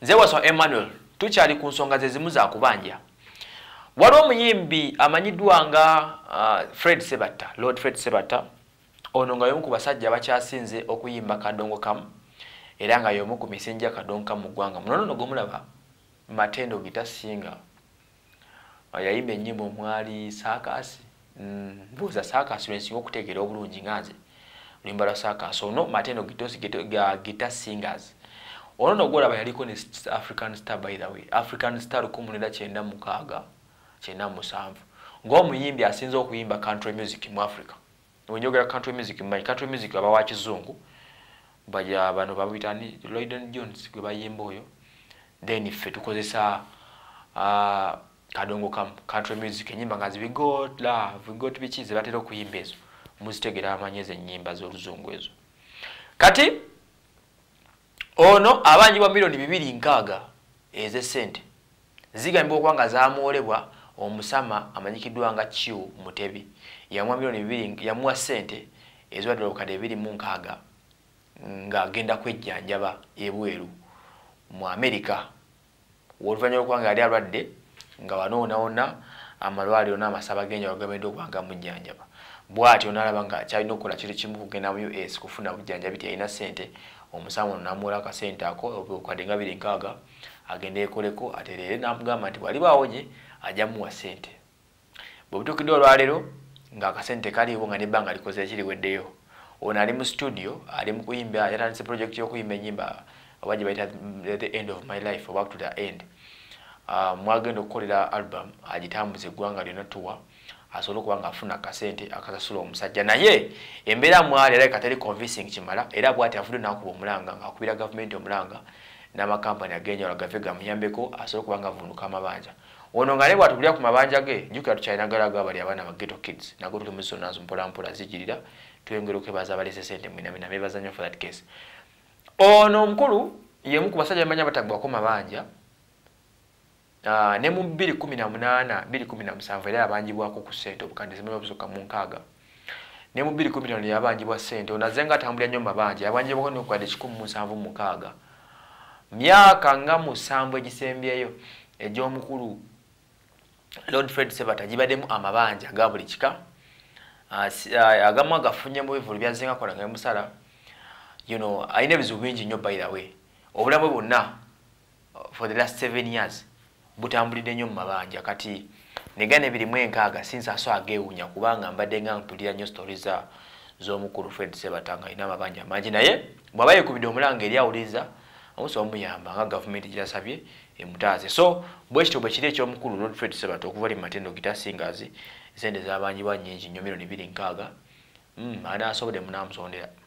nze Wasswa Emmanuel tukyali ku nsonga ze zimu za kubanja. Waliwo omuyimbi amanyiddwa nga Fred Sebatta, Lord Fred Sebatta, ono nga y'omu ku basajja abakyasinze okuyimba kadongo kamu era nga y'omu ku misinja kadongo kamu mu ggwanga. Muno nno gomulaba Matendo Guitar Singer yayimba ennyimba omwali Saakasi, mbuuza Saakasi lwensinga okutegeera obulungi nga nze oluyimba lwa Saakasi. Ono Matendo Guitar Singers, ono no gwolaba yaliko ne African Star, by the way, African Star 1996 ng'omuyimbi asinze okuyimba country music mu Africa. Wenjogera country music, my country music aba wa kizungu bajja bano babitani Lloyd Jones gwe bayimba oyo, then ffe tukozesa kadongo kam country music enyimba nga we got love, we got bichize batera okuyimba ezo muzitegera amanyeze ennyimba z'oluzungu ezo. Kati ono abanji bwa milioni 260 eze sente zigambibwa okwanga zamuolebwa omusama amanyikiddwa nga Chiu Mutebi yamwa milioni 2 yamwa sente ezwadde okade 260 nga agenda kwejjanjaba ebweru mu America woluvanyuma okwanga yali alwadde nga wanoona amalwaliro n'amasaba genja wagambidde okwanga mujjanjaba. Bw'atyo n'alaba nga kyalina okukola kiri kimu kugenda mu US kufuna bujjanjabi tiyalina sente. Omusawo n'amuwola akasente ako okade nga 260 agenda ekoleko aterere n'amugamba nti bw'alibaawo nye ajja muwa sente. Bw'obutuukidde olwaleero nga akasente kaliwo nga n'ebbanga likoze ekiriweddeyo, ono ali mu studio ali mu kuyimba, yatandise project y'okuyimba ennyimba oba gye bayita The End of My Life, Back to the End. Mwagenda okukolera album agitambuza eggwanga lyonna tuwa asobola okuba nga afuna akasente akasasula omusajja, naye embeera mwali era kateri convincing kimala, era bw'ati avudde n'akuba omulanga ng'akubira gavumenti omulanga n'amakampani agenjawulo gave gamuyambeko asobola okuba nga avunuka amabanja. Ono nga ne bw'atubulira ku mabanja ge jjukira tukyayinagala bali abaana ba ghetto kids nago tuli mu zonazo mpolampola zijirira twengera okwebaza abalese sente mwinamina mebaza nnyo for that case. Ono omukulu yemu ku basajja bamanya batagwako mabanja ne mu 2018 2017 era abanjibwako ku sente obukande zimwe obusoka mu nkaaga ne mu 2015 yabanjibwa sente. Onazenga atambulira nnyo mabanja yabanjibwako n'okukade 176 myaka nga musanvu egisembyeyo egy'omukulu Lord Fred Sebatta gibaddemu amabanja ga buli kika. Agamu agafunye mu bivulu byazenga kola nga musala, ayina ebizibu bingi nnyo by the way. Obulamu bwonna for the last 7 years butambulidde nnyo mu mabanja, kati negane birimu enkaaga sinsaso ageewuunya kubanga mbadde nga mpulira nnyo stories z'omukulu Fred Sebatta nga alina amabanja mangi, naye bw'aba yeekubidde omulanga eri awuliriza omusobola omuyamba nga gavumenti gyasabye emutaaze. So bwekityo bwe kiri eky'omukulu Lord Fred Sebatta okuva mu Matendo Guitar Singers, sente z'abanjibwa nnyingi nnyo milioni 260 anaasobodde munaamusondera.